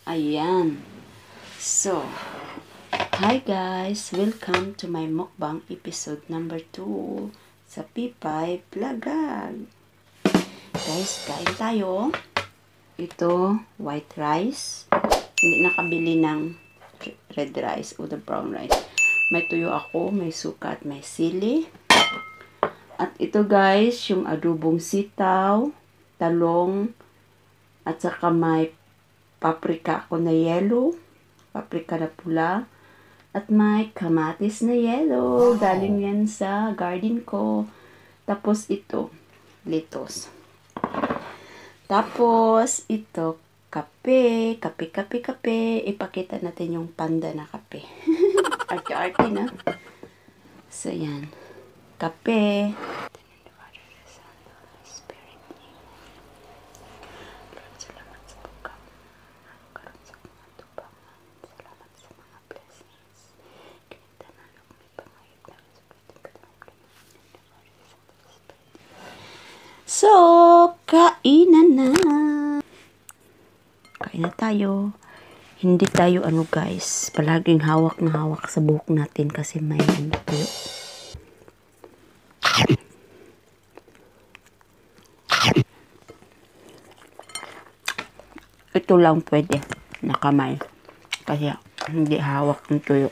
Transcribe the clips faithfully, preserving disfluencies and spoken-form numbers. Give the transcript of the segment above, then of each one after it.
Ayan. So, hi guys! Welcome to my mukbang episode number two sa P five Vlogag. Guys, kain tayo. Ito, white rice. Hindi nakabili ng red rice o the brown rice. May tuyo ako, may suka at may sili. At ito guys, yung adobong sitaw, talong, at saka may paprika ako na yellow, paprika na pula, at may kamatis na yellow. Wow. Galing yan sa garden ko. Tapos ito, lettuce. Tapos ito, kape, kape, kape, kape. Ipakita natin yung panda na kape. Arte-arte na. So yan, kape. So, kainan na. Kain na tayo. Hindi tayo ano guys, palaging hawak na hawak sa buhok natin kasi may ano tayo. Ito lang pwede na kamay. Kasi hindi hawak ng tuyo.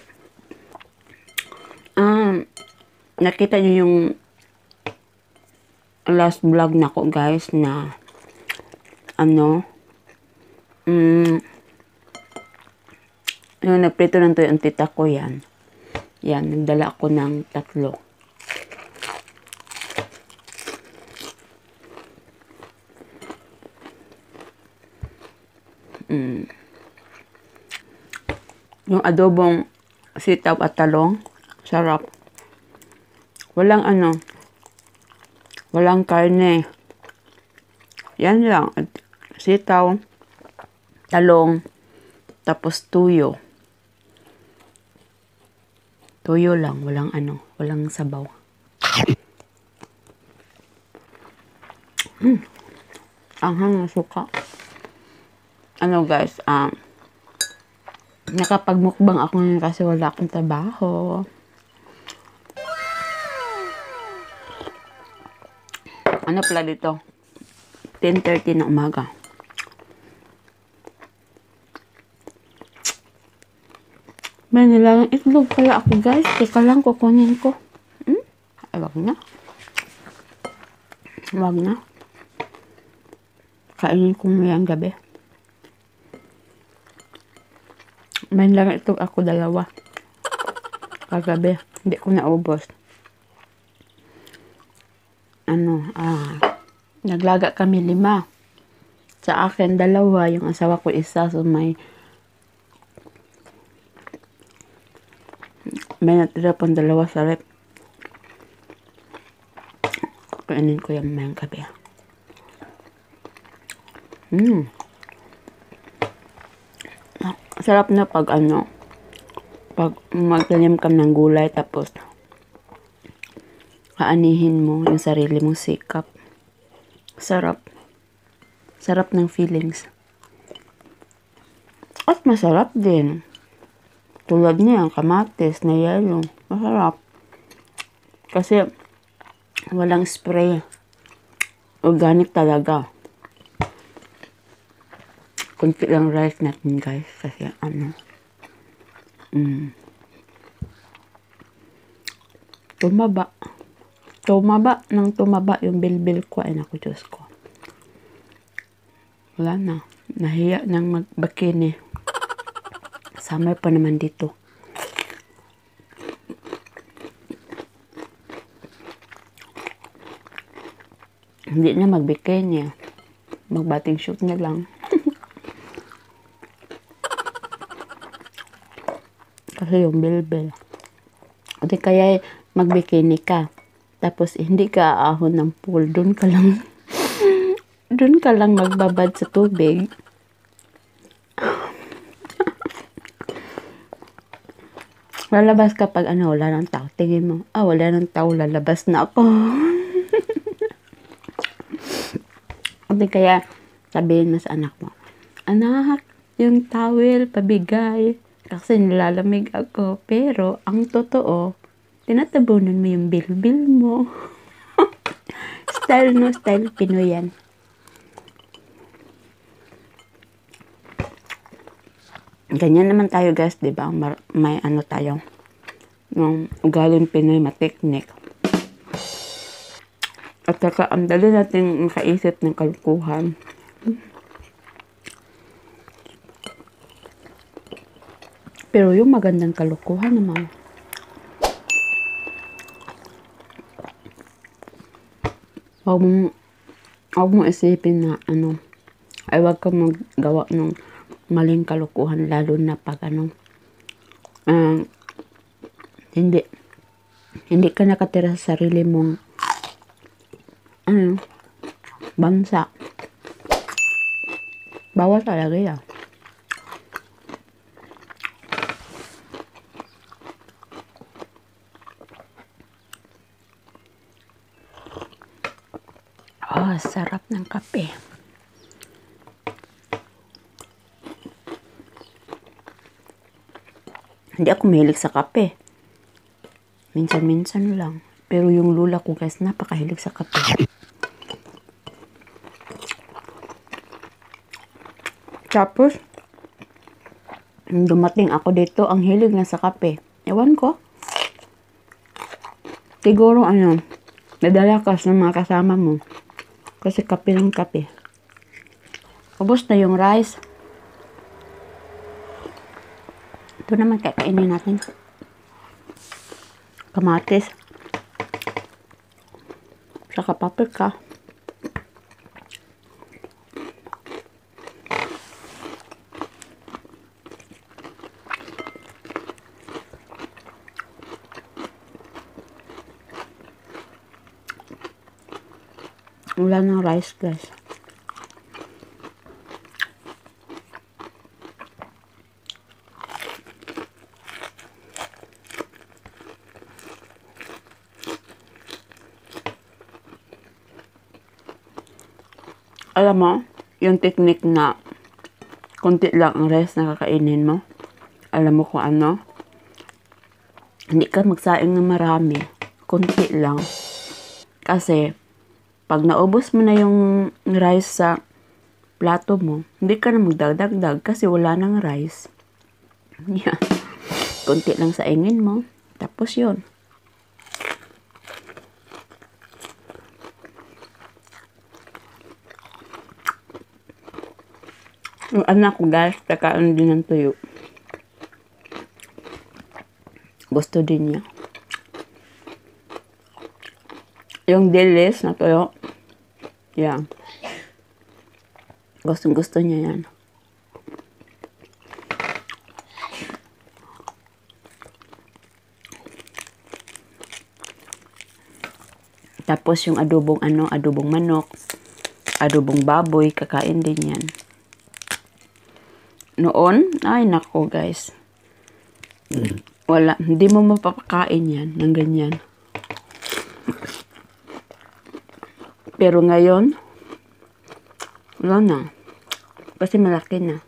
Um, nakita niyo yung last vlog na ko guys na ano mm, yung nagprito ng tuyo ang tita ko yan. Yan, nagdala ako ng tatlo. Mm. Yung adobong sitaw at talong, sarap. Walang ano, walang karne. Yan lang. Sitaw, talong, tapos tuyo. Tuyo lang. Walang ano, walang sabaw. Hmm. Anghang na suka. Ano guys, um, nakapagmukbang ako ngayon kasi wala akong trabaho. Ano pala dito? ten thirty na umaga. May nilagang itlog pala ako guys. Teka lang, kukunin ko. Hmm? Ay, wag na. Wag na. Kainin ko mayang gabi. May nilagang itlog ako dalawa. Kagabi. Hindi ko naubos. Ano, ah, naglaga kami lima. Sa akin, dalawa. Yung asawa ko isa. So, may may natira pang dalawa sa rep. Kainin ko yung mayang gabi. Hmm. Ah, sarap na pag ano, pag magtanim ka ng gulay tapos kaanihin mo yung sarili mong sikap. Sarap. Sarap ng feelings. At masarap din. Tulad niya, kamatis na yellow. Masarap. Kasi walang spray. Organic talaga. Kunti lang rice natin guys. Kasi ano. Mm. Tumaba. Tumaba, nang tumaba yung bilbil ko. Ay naku, Diyos ko. Wala na. Nahiya nang magbakini. Summer pa naman dito. Hindi na magbikini. Magbating shoot na lang. Kasi yung bilbil. O di kaya magbikini ka. Tapos, hindi ka aahon ng pool. Doon ka lang, doon ka lang magbabad sa tubig. Lalabas ka pag ano, wala ng tao. Tingin mo, ah, wala ng tao, lalabas na ako. O di kaya, sabihin mo sa anak mo, anak, yung towel, pabigay. Kasi nilalamig ako. Pero, ang totoo, tinatabunan mo yung bilbil mo. Style no, style Pinoy yan. Ganyan naman tayo guys, di ba? May ano tayo, ng ugaling Pinoy, mateknik. At saka, ang dali natin makaisip ng kalukuhan. Pero yung magandang kalukuhan naman, huwag mong, huwag mong isipin na, ano, ay huwag kang maggawa ng maling kalukuhan, lalo na pag, ano, uh, hindi, hindi ka nakatira sa sarili mong, ano, bansa. Bawal talaga yan. Oh, sarap ng kape. Hindi ako mahilig sa kape. Minsan-minsan lang. Pero yung lula ko guys, napakahilig sa kape. Tapos, dumating ako dito, ang hilig na sa kape. Ewan ko. Siguro ano, nadala ka sa mga kasama mo. Kasi kape ng kape. Ubos na yung rice. Ito naman kakainin natin. Kamatis. Saka paprika. Wala ng rice guys. Alam mo, yung technique na konti lang ang rice na kakainin mo. Alam mo kung ano? Hindi ka magsaing ng marami. Konti lang. Kasi, pag naubos mo na yung rice sa plato mo, hindi ka na magdagdagdag kasi wala nang rice. Yan. Konti lang sa ingin mo. Tapos yun. Yung anak ko guys, takaan din ng tuyo. Gusto din niya. Yung dilis na tuyo, yan. Gustong gusto niya yan. Tapos yung adobong ano, adobong manok, adobong baboy, kakain din yan. Noon, ay nako guys. Wala, hindi mo mapapakain yan ng ganyan. Pero ngayon, wala na. Kasi malaki na.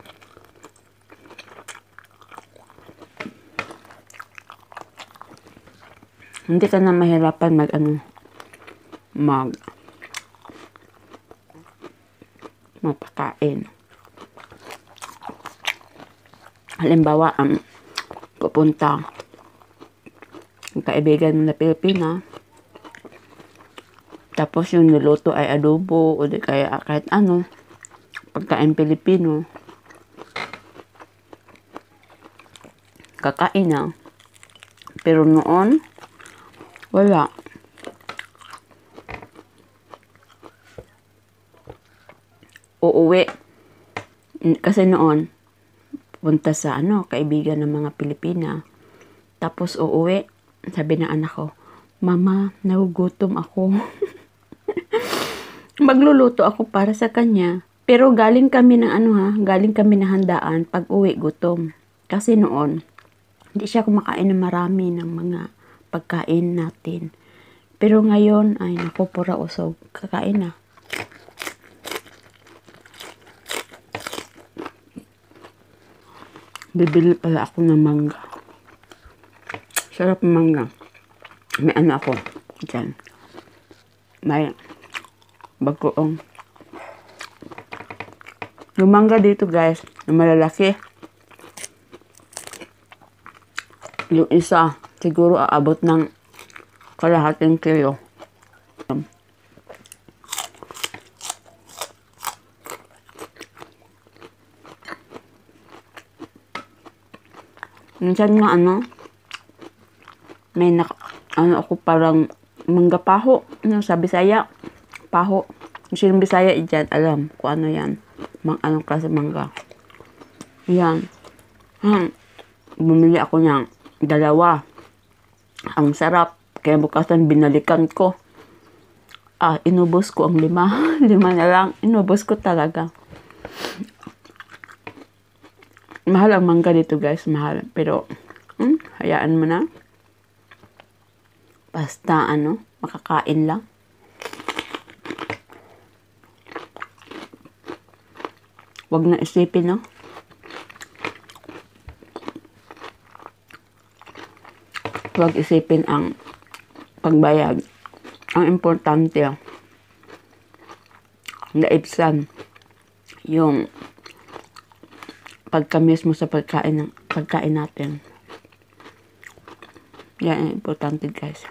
Hindi ka na mahirapan mag ano, mag mapakain. Halimbawa, um, pupunta ang kaibigan mo na Pilipina, tapos yung niluto ay adobo o di kaya kahit ano, pagkain Pilipino, kakain na. Pero noon, wala. Uuwi. Kasi noon, punta sa ano, kaibigan ng mga Pilipina. Tapos uuwi, sabi ng anak ko, Mama, nagugutom ako. Magluluto ako para sa kanya. Pero galing kami ng ano ha, galing kami ng handaan pag uwi gutom. Kasi noon, hindi siya kumakain ng marami ng mga pagkain natin. Pero ngayon, ay naku, pura usog. Kakain na. Bibili pala ako ng mangga. Sarap ng mangga. May ano ako dyan. May bagoong. Yung mangga dito guys, yung malalaki. Yung isa, siguro aabot ng kalahating kilo. Minsan nga ano, may nak ano ako parang mangga paho. Ano, sa Bisaya, paho. Kung sinong Bisaya dyan, alam kung ano yan. Mang, anong klase mangga. Yan. Hmm. Bumili ako niyang dalawa. Ang sarap. Kaya bukasan binalikan ko. Ah, inubos ko ang lima. Lima na lang. Inubos ko talaga. Mahal ang mangga dito guys. Mahal. Pero, hmm, hayaan mo na. Basta ano, makakain lang. Wag na isipin, no? Huwag isipin ang pagbayad. Ang importante, naibsan yung pagkamis mo sa pagkain ng pagkain natin. Yan ang importante, guys.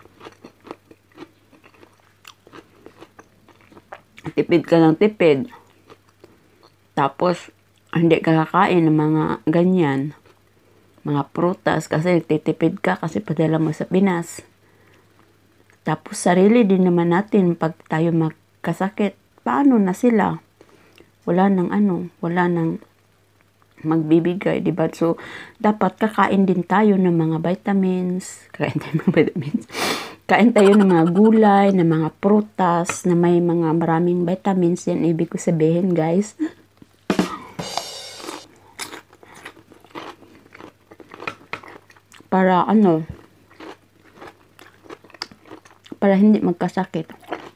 Tipid ka ng tipid. Tapos, hindi ka kakain ng mga ganyan. Mga prutas kasi titipid ka kasi padala mo sa Pinas. Tapos sarili din naman natin pag tayo magkasakit. Paano na sila? Wala nang ano, wala nang magbibigay, diba? So, dapat kakain din tayo ng mga vitamins. Kain tayo ng vitamins. Kain tayo ng mga gulay, ng mga prutas, na may mga maraming vitamins. Yan ibig ko sabihin, guys. Para ano, para hindi magkasakit.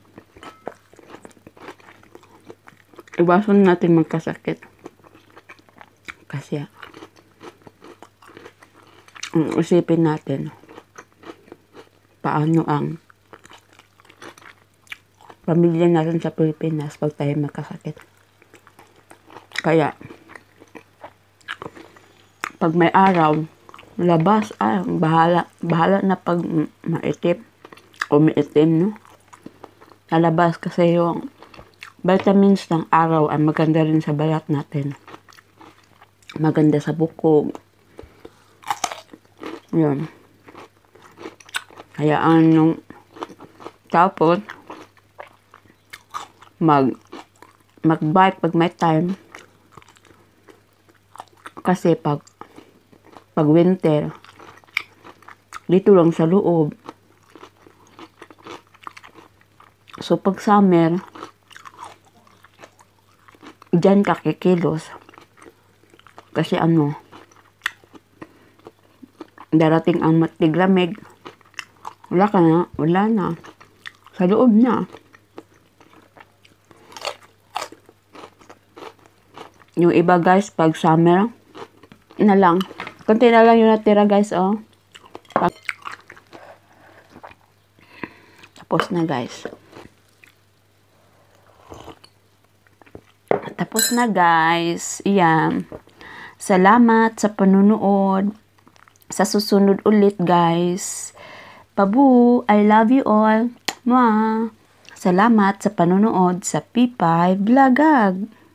Iwasan natin magkasakit. Kasi, um, isipin natin, paano ang pamilya natin sa Pilipinas pag tayo magkasakit. Kaya, pag may araw, labas, ay, bahala, bahala na pag maitim o maitim, no? Lalabas kasi yung vitamins ng araw ay maganda rin sa balat natin. Maganda sa bukog. Yun. Hayaan yung tapos mag mag-bike pag may time. Kasi pag pag winter, dito lang sa loob. So, pag summer, dyan ka kikilos. Kasi ano, darating ang matiglamig. Wala ka na, wala na. Sa loob na. Yung iba guys, pag summer, na lang. Kunti na lang yung natira guys, oh. Tapos na guys. Tapos na guys. Iyan. Salamat sa panunood. Sa susunod ulit guys. Pabu, I love you all. Mwah. Salamat sa panunood sa P five Vlogag.